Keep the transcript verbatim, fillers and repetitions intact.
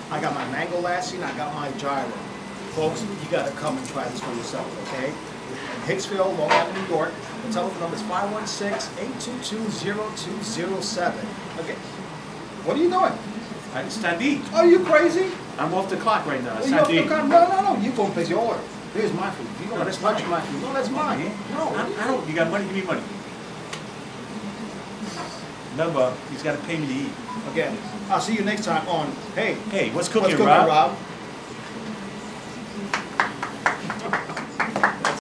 I got my mango lassi, and I got my gyro. Folks, you gotta come and try this for yourself, okay? In Hicksville, Long Island, New York. The telephone number is five one six, eight two two, zero two zero seven. Okay. What are you doing? I stand eat. Are you crazy? I'm off the clock right now. Well, Stand you eat. No, no, no. You go and place your order. Here's my food. You know No, that's that's much mine. my food. No, that's mine. No, I, I don't. You got money? Give me money. Remember, he's got to pay me to eat. Again, I'll see you next time on Hey, Hey, what's cooking, what's cooking, Rob? Rob?